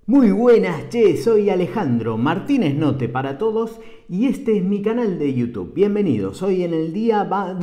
Muy buenas, soy Alejandro Martínez Note para todos y este es mi canal de YouTube. Bienvenidos, hoy en el día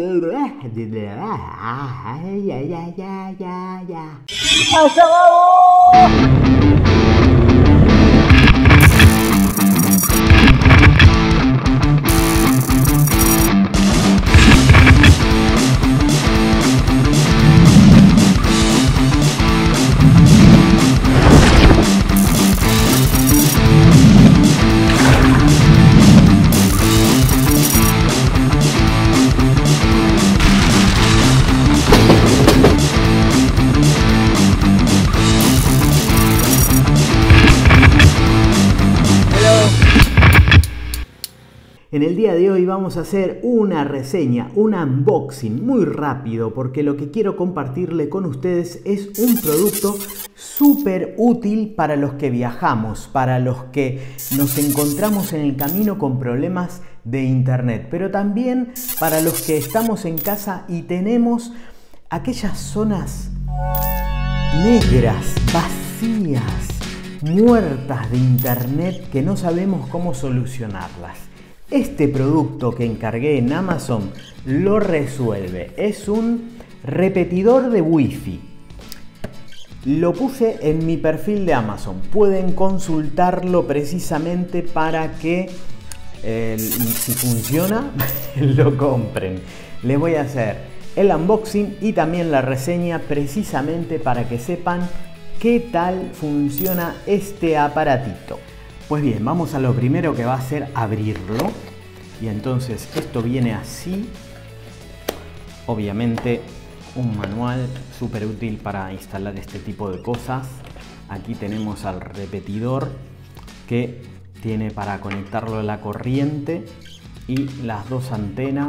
En el día de hoy vamos a hacer una reseña, un unboxing muy rápido porque lo que quiero compartirle con ustedes es un producto súper útil para los que viajamos, para los que nos encontramos en el camino con problemas de internet, pero también para los que estamos en casa y tenemos aquellas zonas negras, vacías, muertas de internet que no sabemos cómo solucionarlas. Este producto que encargué en Amazon lo resuelve. Es un repetidor de Wi-Fi. Lo puse en mi perfil de Amazon. Pueden consultarlo precisamente para que, si funciona, lo compren. Les voy a hacer el unboxing y también la reseña precisamente para que sepan qué tal funciona este aparatito. Pues bien, vamos a lo primero que va a ser abrirlo. Y entonces esto viene así. Obviamente un manual súper útil para instalar este tipo de cosas. Aquí tenemos al repetidor que tiene para conectarlo a la corriente y las dos antenas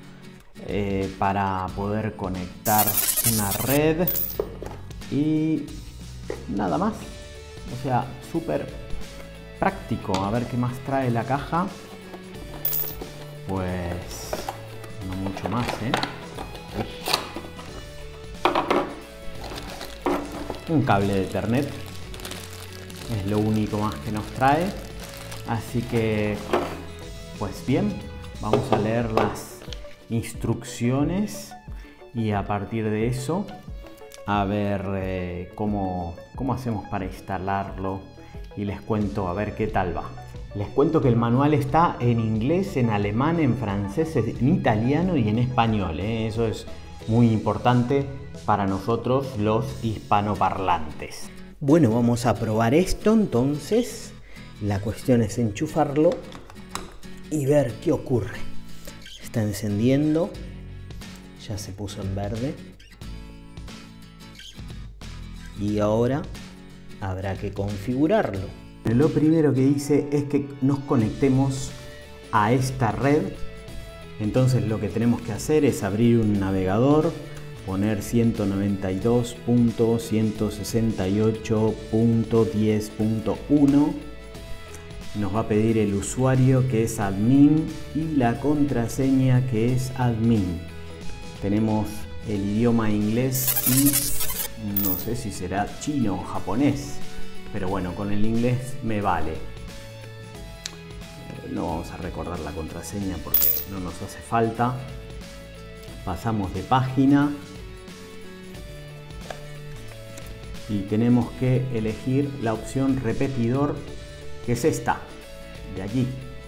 para poder conectar una red y nada más. O sea, súper práctico. A ver qué más trae la caja. Pues no mucho más, Un cable de Ethernet es lo único más que nos trae. Así que, pues bien, vamos a leer las instrucciones y a partir de eso a ver cómo hacemos para instalarlo. Y les cuento a ver qué tal va. Les cuento que el manual está en inglés, en alemán, en francés, en italiano y en español. Eso es muy importante para nosotros los hispanoparlantes. Bueno, vamos a probar esto entonces. La cuestión es enchufarlo y ver qué ocurre. Está encendiendo. Ya se puso en verde. Y ahora habrá que configurarlo. Lo primero que hice es que nos conectemos a esta red. Entonces lo que tenemos que hacer es abrir un navegador, poner 192.168.10.1. Nos va a pedir el usuario que es admin y la contraseña que es admin. Tenemos el idioma inglés y no sé si será chino o japonés, pero bueno, con el inglés me vale. No vamos a recordar la contraseña porque no nos hace falta. Pasamos de página y tenemos que elegir la opción repetidor, que es esta, de aquí.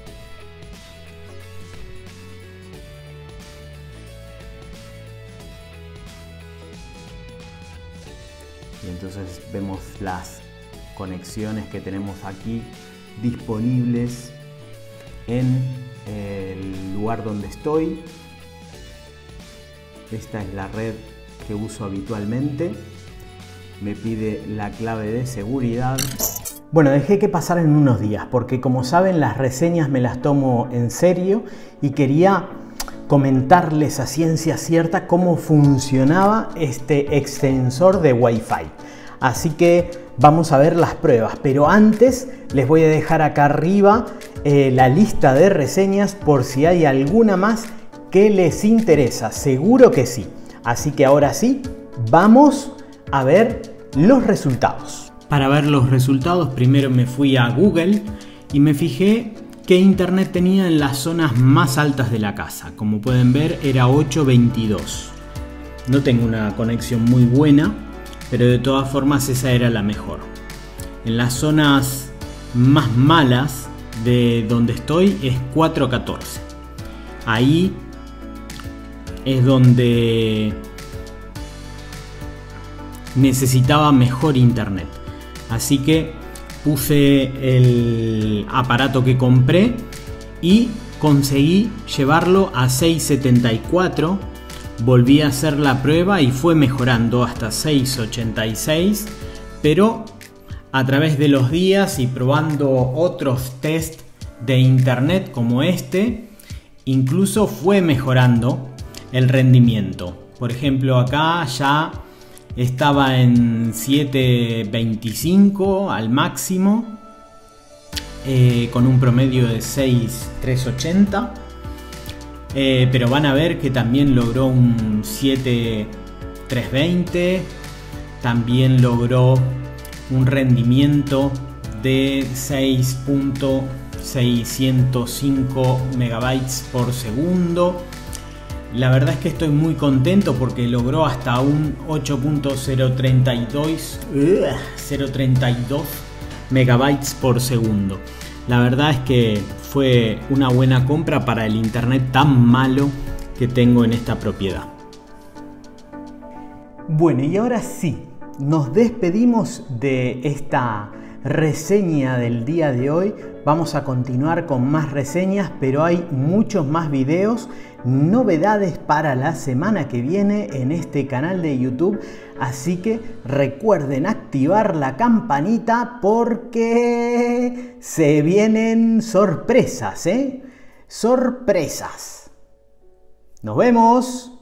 Y entonces vemos las conexiones que tenemos aquí disponibles en el lugar donde estoy. Esta es la red que uso habitualmente. Me pide la clave de seguridad. Bueno, dejé que pasaran unos días porque, como saben, las reseñas me las tomo en serio y quería comentarles a ciencia cierta cómo funcionaba este extensor de Wi-Fi. Así que vamos a ver las pruebas, pero antes les voy a dejar acá arriba la lista de reseñas por si hay alguna más que les interesa. Seguro que sí. Así que ahora sí, vamos a ver los resultados. Para ver los resultados, primero me fui a Google y me fijé qué internet tenía en las zonas más altas de la casa. Como pueden ver, era 822. No tengo una conexión muy buena, pero de todas formas esa era la mejor. En las zonas más malas de donde estoy es 414. Ahí es donde necesitaba mejor internet. Así que puse el aparato que compré y conseguí llevarlo a 674. Volví a hacer la prueba y fue mejorando hasta 686, pero a través de los días y probando otros test de internet como este, incluso fue mejorando el rendimiento. Por ejemplo, acá ya estaba en 725 al máximo, con un promedio de 6.380. Pero van a ver que también logró un 7.320. También logró un rendimiento de 6.605 megabytes por segundo. La verdad es que estoy muy contento porque logró hasta un 8.032 megabytes por segundo. La verdad es que fue una buena compra para el internet tan malo que tengo en esta propiedad. Bueno, y ahora sí, nos despedimos de esta reseña del día de hoy. Vamos a continuar con más reseñas, pero hay muchos más videos, novedades para la semana que viene en este canal de YouTube. Así que recuerden activar la campanita porque se vienen sorpresas, ¿eh? Sorpresas. Nos vemos.